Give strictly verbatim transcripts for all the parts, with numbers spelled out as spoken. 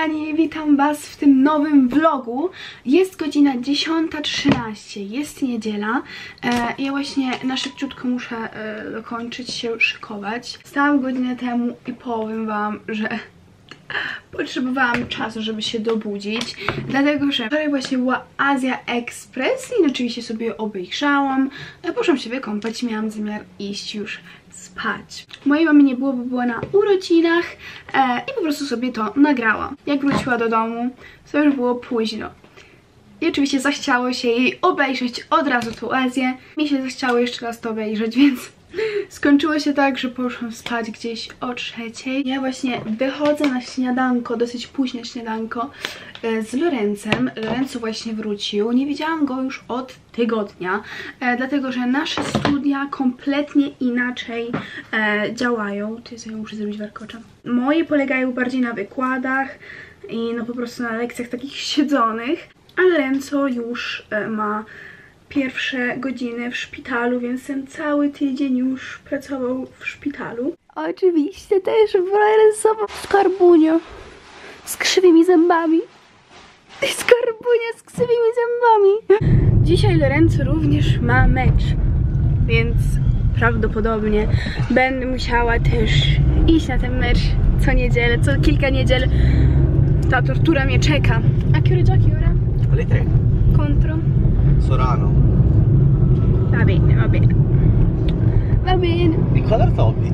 kochani, witam was w tym nowym vlogu. Jest godzina dziesiąta trzynaście, jest niedziela. e, Ja właśnie na szybciutko muszę e, dokończyć się szykować. Wstałam godzinę temu i powiem wam, że potrzebowałam czasu, żeby się dobudzić, dlatego że wczoraj właśnie była Azja Express i oczywiście sobie obejrzałam. Poszłam się wykąpać i miałam zamiar iść już spać. Mojej mamy nie było, bo była na urodzinach e, i po prostu sobie to nagrałam. Jak wróciła do domu, to już było późno. I oczywiście zachciało się jej obejrzeć od razu tą Azję. Mi się zachciało jeszcze raz to obejrzeć, więc skończyło się tak, że poszłam spać gdzieś o trzeciej. Ja właśnie wychodzę na śniadanko, dosyć późne śniadanko z Lorencem. Lorenzo właśnie wrócił. Nie widziałam go już od tygodnia, e, dlatego że nasze studia kompletnie inaczej e, działają. Ty sobie muszę zrobić warkocza. Moje polegają bardziej na wykładach i no po prostu na lekcjach takich siedzonych, a Lorenzo już e, ma pierwsze godziny w szpitalu, więc ten cały tydzień już pracował w szpitalu. Oczywiście też Lorenzo w skarbunio z krzywymi zębami. Skarbunia z krzywymi zębami. Dzisiaj Lorenzo również ma mecz, więc prawdopodobnie będę musiała też iść na ten mecz co niedzielę, co kilka niedziel. Ta tortura mnie czeka. A che ore giochi ora? Alle tre. Contro? Sorano. Va bene, va bene. Va bene. Di color Toby.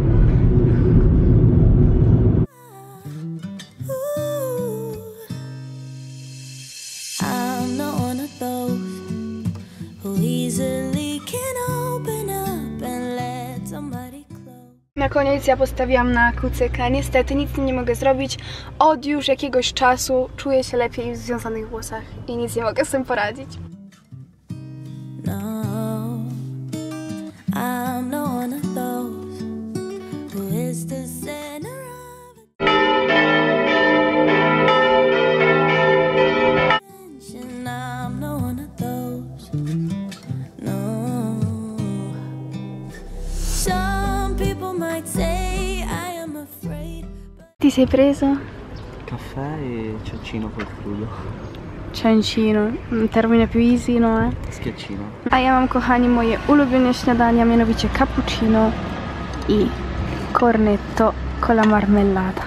Na koniec ja postawiłam na kucyka. Niestety nic nie mogę zrobić. Od już jakiegoś czasu czuję się lepiej w związanych włosach i nic nie mogę z tym poradzić. No, I'm not one of those who is the center of attention. I'm not one of those. No. Some people might say I am afraid. Ti sei preso? Caffè e ciaccino col crudo. Ciancino, un termine più easy, no eh? Schiaccino. A ja mam, kochani, moje ulubione śniadania, mianowicie cappuccino i cornetto con la marmellata.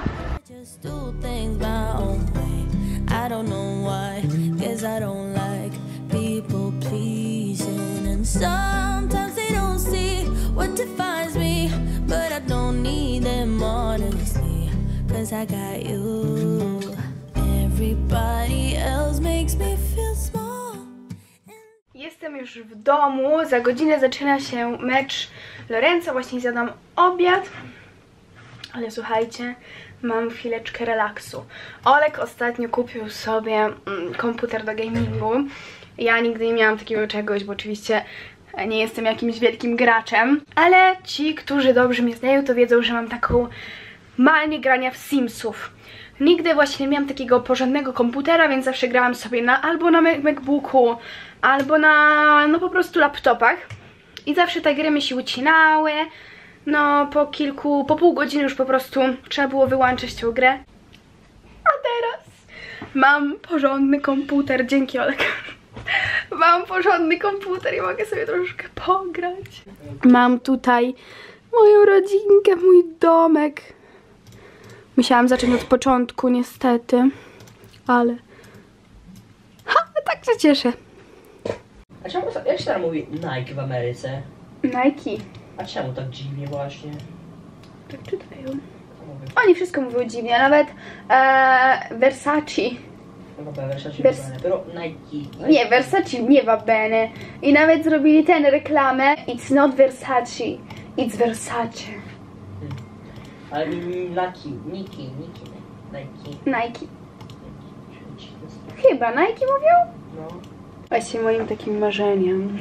I got you. Everybody else makes me feel small. Jestem już w domu. Za godzinę zaczyna się mecz Lorenzo. Właśnie zjadam obiad. Ale słuchajcie, mam chwileczkę relaksu. Olek ostatnio kupił sobie mm, komputer do gamingu. Ja nigdy nie miałam takiego czegoś, bo oczywiście nie jestem jakimś wielkim graczem. Ale ci, którzy dobrze mnie znają, to wiedzą, że mam taką manię grania w Simsów. Nigdy właśnie nie miałam takiego porządnego komputera, więc zawsze grałam sobie na, albo na MacBooku, albo na no po prostu laptopach. I zawsze te gry mi się ucinały. No po kilku, po pół godziny już po prostu trzeba było wyłączyć tę grę. A teraz mam porządny komputer, dzięki Olek. Mam porządny komputer i mogę sobie troszkę pograć. Mam tutaj moją rodzinkę, mój domek. Musiałam zacząć od początku, niestety, ale ha, tak się cieszę. A czemu, jak się tam mówi Nike w Ameryce? Nike. A czemu tak dziwnie właśnie? Tak czytają. Oni wszystko mówią dziwnie, nawet e, Versace. No vabbè, Versace Vers va bene, però Nike... Nie, Versace nie va bene. I nawet zrobili tę reklamę. It's not Versace, it's Versace. Ale Nike, Nike, Nike, Nike. Nike. Chyba Nike mówią? No. Właśnie moim takim marzeniem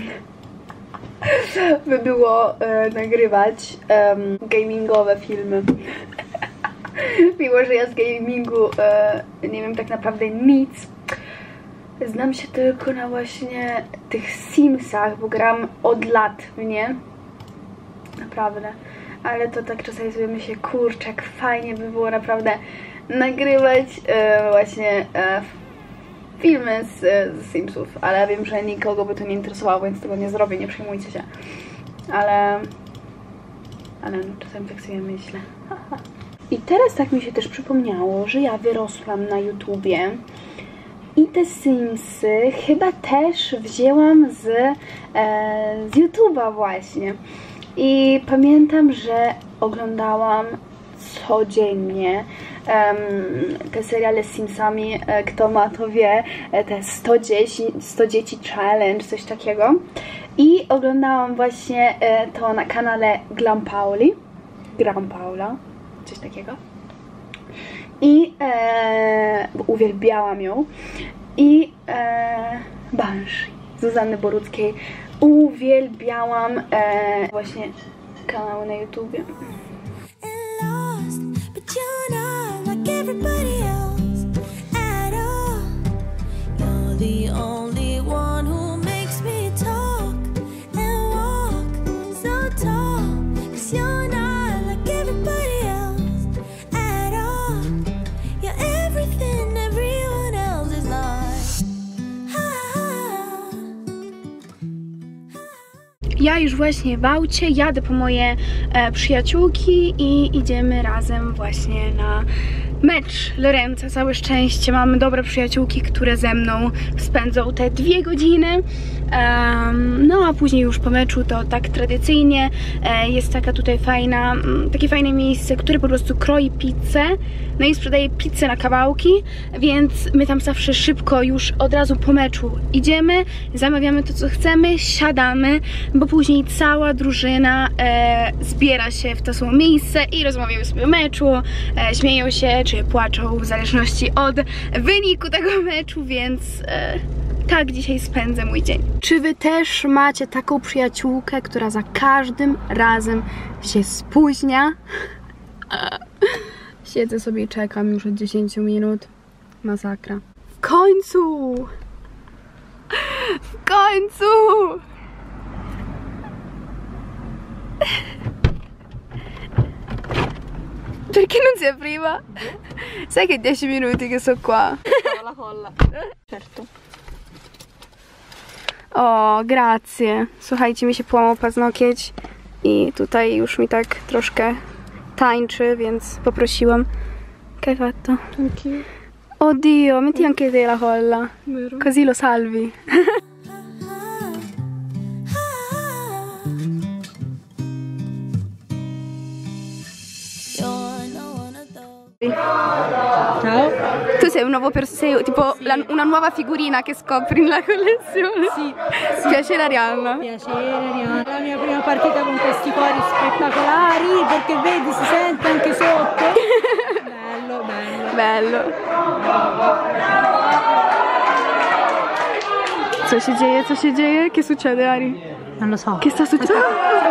by było e, nagrywać e, gamingowe filmy. Mimo, że ja z gamingu e, nie wiem tak naprawdę nic. Znam się tylko na właśnie tych Simsach, bo gram od lat w nie. Naprawdę. Ale to tak czasami sobie myślę, kurczę, jak fajnie by było naprawdę nagrywać e, właśnie e, filmy z, z Simsów, ale wiem, że nikogo by to nie interesowało, więc tego nie zrobię, nie przejmujcie się. Ale... Ale no, czasem tak sobie myślę. I teraz tak mi się też przypomniało, że ja wyrosłam na YouTubie i te Simsy chyba też wzięłam z, e, z YouTube'a właśnie. I pamiętam, że oglądałam codziennie um, te seriale z Simsami, e, kto ma to wie, e, te sto dzieci, sto dzieci challenge, coś takiego. I oglądałam właśnie e, to na kanale Glam Pauli, Gram Paula, coś takiego. I e, bo uwielbiałam ją. I e, Banshee Zuzanny Boruckiej. Uwielbiałam e, właśnie kanały na YouTubie. Ja już właśnie w aucie jadę po moje e, przyjaciółki i idziemy razem właśnie na mecz Lorenza. Całe szczęście mamy dobre przyjaciółki, które ze mną spędzą te dwie godziny. Um, no a później już po meczu to tak tradycyjnie e, jest taka tutaj fajna, m, takie fajne miejsce, które po prostu kroi pizzę. No i sprzedaje pizzę na kawałki, więc my tam zawsze szybko już od razu po meczu idziemy, zamawiamy to co chcemy, siadamy, bo później cała drużyna e, zbiera się w to samo miejsce i rozmawiają sobie o meczu, e, śmieją się czy płaczą w zależności od wyniku tego meczu, więc e, tak dzisiaj spędzę mój dzień. Czy wy też macie taką przyjaciółkę, która za każdym razem się spóźnia? Siedzę sobie i czekam już od dziesięciu minut. Masakra. W końcu! W końcu! Perché non si apriva? Sai che dieci minuti che sto qua? La colla. Certo. O, grazie. Słuchajcie, mi się połamał paznokieć i tutaj już mi tak troszkę tańczy, więc poprosiłam. Che hai fatto? Thank you. Oddio, metti anche te la colla. Vero. Così lo salvi. Ciao. Tu sei un nuovo personaggio, tipo Sì. la, una nuova figurina che scopri nella collezione. Sì, Piacere Arianna. piacere Arianna. La mia prima partita con questi cori spettacolari, perché vedi si sente anche sotto. Bello, bello. Bello. Co się dzieje? Co się dzieje? Che succede, Ari? Non lo so. Che sta succedendo?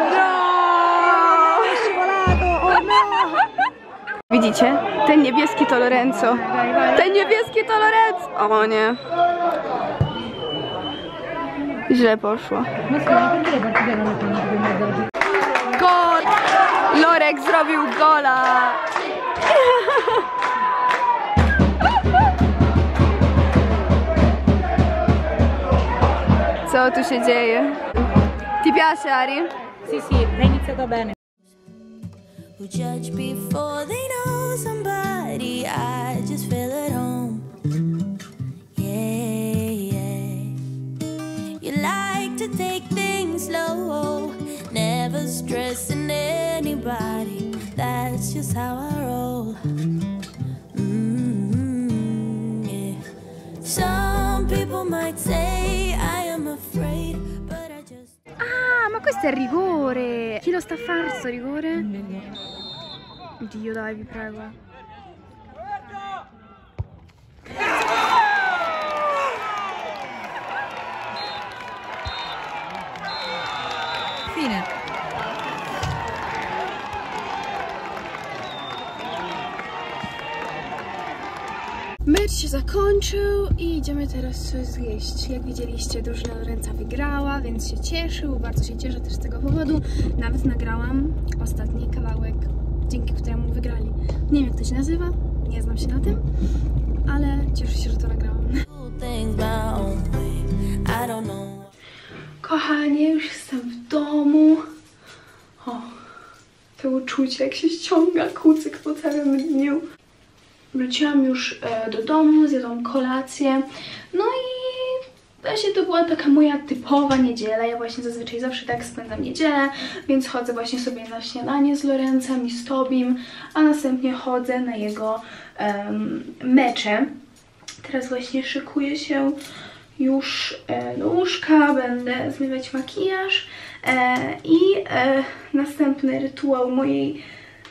È scivolato, oh no! Widzicie? Ten niebieski to Lorenzo. Ten niebieski to Lorenzo. O nie. Źle poszło. Ma scusa, perché le partite non le fanno più in mezzo alla città? Gol! Lorek zrobił gola! Co tu się dzieje? Ti piace, Ari? Sì, sì, è iniziato bene. Who judge before they know somebody. I just feel at home. Yeah, yeah. You like to take things slow, never stressing anybody. That's just how I roll. Mm-hmm, yeah. Some people might say I am afraid, but I just. Ah, ma questo è il rigore! Chi lo sta a fare sto rigore? Dio, dai, vi prego. Fine. Mecz się zakończył i idziemy teraz coś zjeść. Jak widzieliście, drużyna Lorenza wygrała, więc się cieszył. Bardzo się cieszę też z tego powodu. Nawet nagrałam ostatni kawałek, dzięki któremu wygrali. Nie wiem, jak to się nazywa, nie znam się na tym, ale cieszę się, że to nagrałam. Kochanie, już jestem w domu. O, to uczucie, jak się ściąga kucyk po całym dniu. Wróciłam już e, do domu, zjadłam kolację. No i właśnie to była taka moja typowa niedziela. Ja właśnie zazwyczaj zawsze tak spędzam niedzielę, więc chodzę właśnie sobie na śniadanie z Lorencem i z Tobim, a następnie chodzę na jego um, mecze. Teraz właśnie szykuję się już e, do łóżka, będę zmywać makijaż e, i e, następny rytuał mojej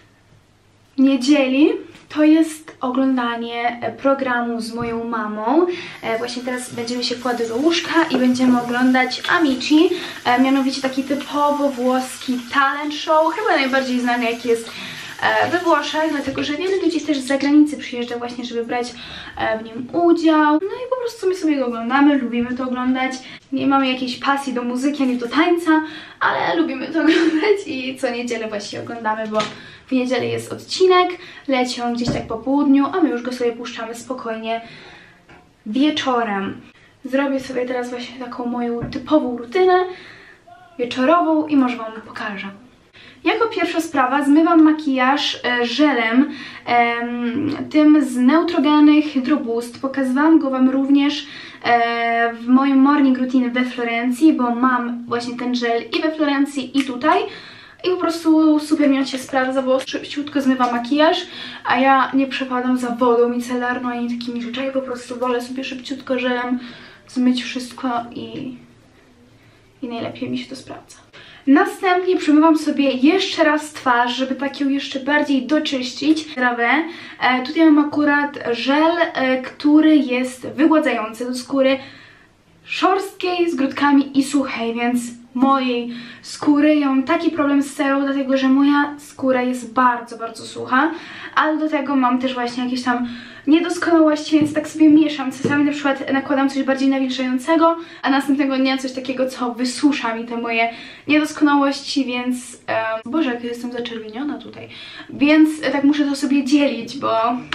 niedzieli to jest oglądanie programu z moją mamą. E, właśnie teraz będziemy się kładły do łóżka i będziemy oglądać Amici, e, mianowicie taki typowo włoski talent show, chyba najbardziej znany jaki jest we Włoszech, dlatego że wiele ludzi też z zagranicy przyjeżdża właśnie, żeby brać w nim udział. No i po prostu my sobie go oglądamy, lubimy to oglądać. Nie mamy jakiejś pasji do muzyki ani do tańca, ale lubimy to oglądać i co niedzielę właśnie oglądamy, bo w niedzielę jest odcinek, leci on gdzieś tak po południu, a my już go sobie puszczamy spokojnie wieczorem. Zrobię sobie teraz właśnie taką moją typową rutynę wieczorową i może Wam pokażę. Jako pierwsza sprawa zmywam makijaż e, żelem e, tym z Neutrogena Hydro Boost. Pokazywałam go Wam również e, w moim morning routine we Florencji, bo mam właśnie ten żel i we Florencji i tutaj. I po prostu super mi on się sprawdza, bo szybciutko zmywa makijaż, a ja nie przepadam za wodą micelarną ani takimi rzeczami, po prostu wolę sobie szybciutko żelem zmyć wszystko i, i najlepiej mi się to sprawdza. Następnie przemywam sobie jeszcze raz twarz, żeby tak ją jeszcze bardziej doczyścić. Trawę. E, tutaj mam akurat żel, e, który jest wygładzający do skóry szorstkiej, z grudkami i suchej, więc mojej skóry. Ja mam taki problem z cerą, dlatego że moja skóra jest bardzo, bardzo sucha, ale do tego mam też właśnie jakieś tam niedoskonałości, więc tak sobie mieszam. Czasami na przykład nakładam coś bardziej nawilżającego, a następnego dnia coś takiego, co wysusza mi te moje niedoskonałości, więc... E, Boże, jak jestem zaczerwieniona tutaj. Więc e, tak muszę to sobie dzielić, bo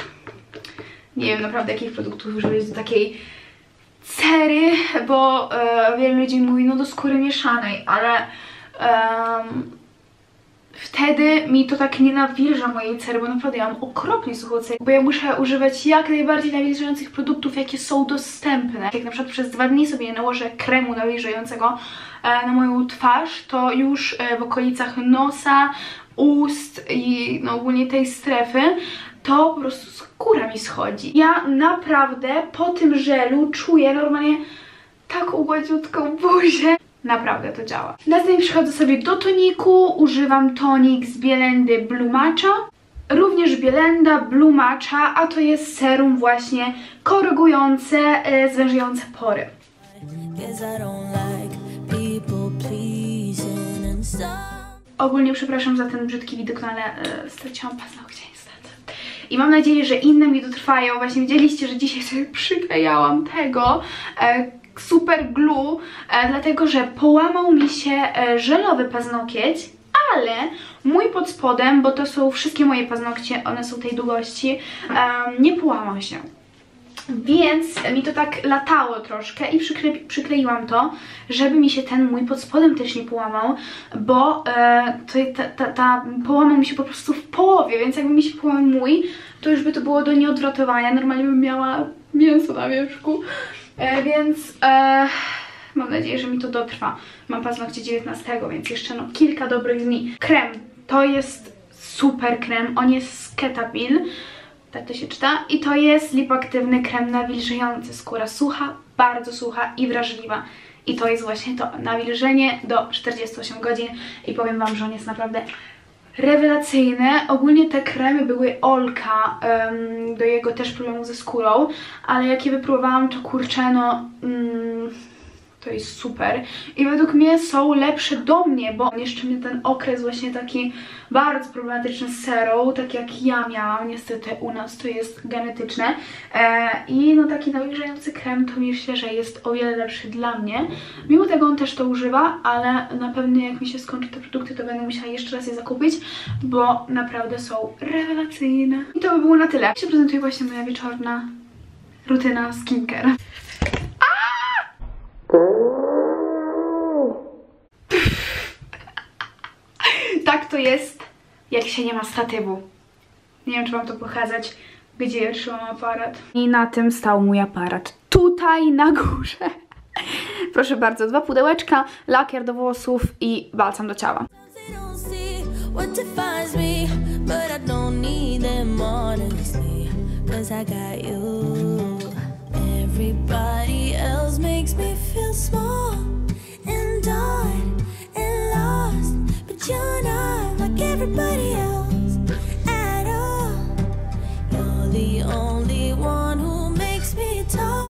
nie wiem naprawdę jakich produktów używać do takiej cery, bo e, wiele ludzi mówi no do skóry mieszanej, ale um, wtedy mi to tak nie nawilża mojej cery, bo naprawdę ja mam okropnie suchą cerę, bo ja muszę używać jak najbardziej nawilżających produktów, jakie są dostępne. Jak na przykład przez dwa dni sobie nałożę kremu nawilżającego e, na moją twarz, to już e, w okolicach nosa, ust i no, ogólnie tej strefy to po prostu skóra mi schodzi. Ja naprawdę po tym żelu czuję normalnie taką gładziutką buzię. Naprawdę to działa. Następnie przechodzę sobie do toniku. Używam tonik z Bielendy Blue Matcha. Również Bielenda Blue Matcha, a to jest serum właśnie korygujące, e, zwężające pory. Ogólnie przepraszam za ten brzydki widok, no ale e, straciłam paznokcie niestety. I mam nadzieję, że inne mi dotrwają. Właśnie widzieliście, że dzisiaj sobie przyklejałam tego e, super glue, e, dlatego że połamał mi się e, żelowy paznokieć, ale mój pod spodem, bo to są wszystkie moje paznokcie, one są tej długości, e, nie połamał się. Więc mi to tak latało troszkę i przykle przykleiłam to, żeby mi się ten mój pod spodem też nie połamał, bo e, to, ta, ta, ta połamał mi się po prostu w połowie, więc jakby mi się połamał mój, to już by to było do nieodwratowania. Normalnie bym miała mięso na wierzchu, e, więc e, mam nadzieję, że mi to dotrwa. Mam paznokcie dziewiętnastego, więc jeszcze no kilka dobrych dni. Krem, to jest super krem, on jest z Cetaphil. Tak to się czyta. I to jest lipoaktywny krem nawilżający. Skóra sucha, bardzo sucha i wrażliwa. I to jest właśnie to nawilżenie do czterdziestu ośmiu godzin. I powiem Wam, że on jest naprawdę rewelacyjny. Ogólnie te kremy były Olka um, do jego też problemu ze skórą. Ale jak je wypróbowałam, to kurczę, no... Um, To jest super. I według mnie są lepsze do mnie, bo jeszcze mnie ten okres właśnie taki bardzo problematyczny z serą, tak jak ja miałam, niestety u nas to jest genetyczne. E, I no taki nawilżający krem to myślę, że jest o wiele lepszy dla mnie. Mimo tego on też to używa, ale na pewno jak mi się skończą te produkty, to będę musiała jeszcze raz je zakupić, bo naprawdę są rewelacyjne. I to by było na tyle. Jak się prezentuje właśnie moja wieczorna rutyna skincare. Tak to jest, jak się nie ma statywu. Nie wiem, czy wam to pokazać, gdzie ja trzymam aparat. I na tym stał mój aparat. Tutaj na górze. Proszę bardzo, dwa pudełeczka, lakier do włosów i balsam do ciała. Everybody else makes me feel small.